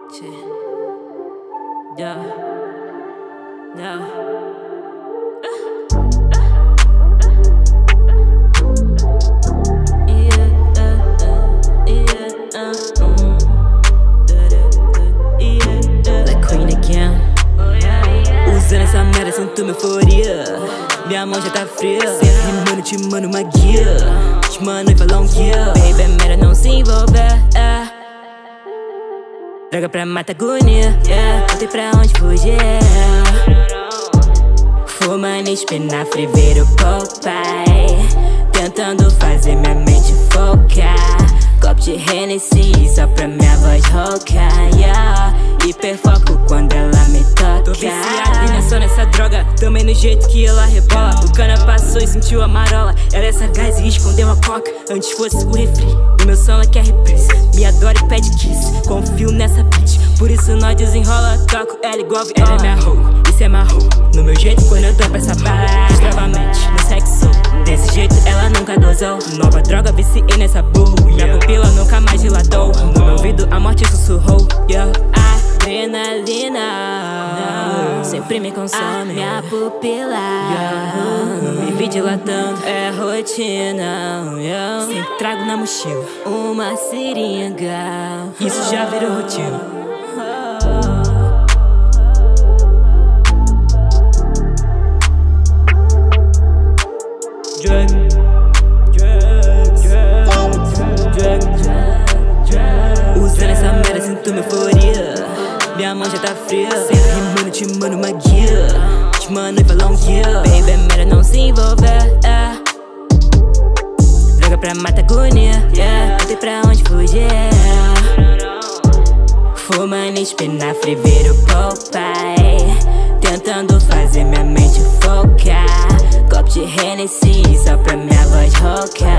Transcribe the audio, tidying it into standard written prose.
Usando essa merda, sinto uma euforia. Minha mão já tá fria. Rimando, te mando uma guia. Te mando e falar um guia. Baby, é melhor não se envolver. Droga pra matar agonia. Não tem pra onde fugir. Fumando espinafre, viro Popeye. Tentando fazer minha mente focar. Copo de Hennessy só pra minha voz roucar, yeah. Hiperfoco quando ela me toca. Tô viciado e não só nessa droga, também no jeito que ela rebola. O cana passou e sentiu a marola. Ela é sagaz e escondeu a coca antes fosse o refri. O meu som ela quer reprise, me adora e pede kiss. Confio nessa bitch, por isso nós desenrola. Toco ela igual ela é minha hoe, isso é marrom. No meu jeito quando eu tô pra essa barra. Extravamente, no sexo, desse jeito ela nunca dosou. Nova droga, viciei nessa bull. Minha pupila nunca mais dilatou. No meu ouvido a morte sussurrou, yeah. Adrenalina sempre me consome. Minha pupila me vi dilatando. É rotina, yeah. Sempre trago na mochila uma seringa. Isso já virou rotina. Usando essa merda, sinto uma euforia. Minha mão já tá fria. Rimando, te mando uma guia. Te mando e falar um guia. Baby, é melhor não se envolver. Droga pra matar agonia. Não tem pra onde fugir. Fumando espinafre, viro Popeye. Tentando fazer minha mente focar. Copo de Hennessy só pra minha voz roucar.